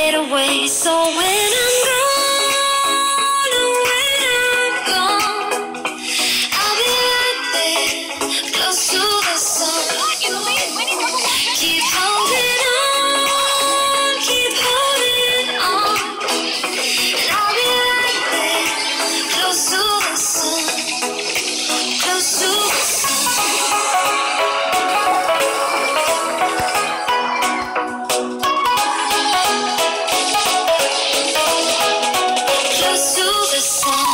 fade away. So when I'm gone, oh, when I'm gone, I'll be right there, close to the sun. Keep holding on, keep holding on, and I'll be right there, close to the sun, close to the sun. Close to the sun.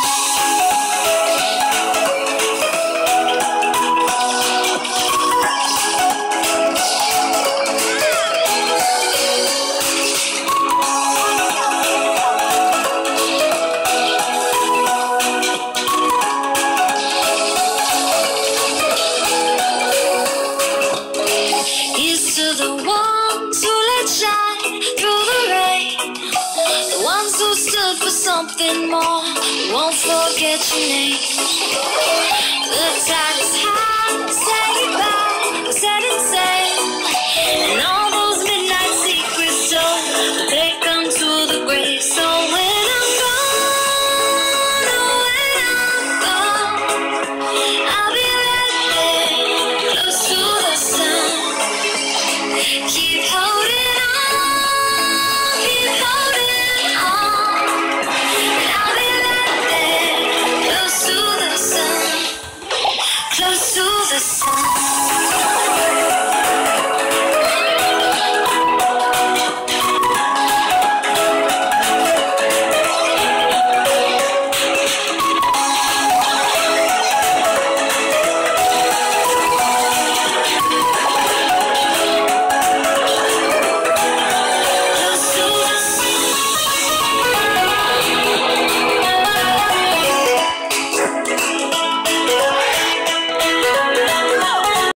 Here's to the ones who let shine through the rain, the ones who stood for something more, won't forget your name. The tide is high, say goodbye, we said it's safe, and all the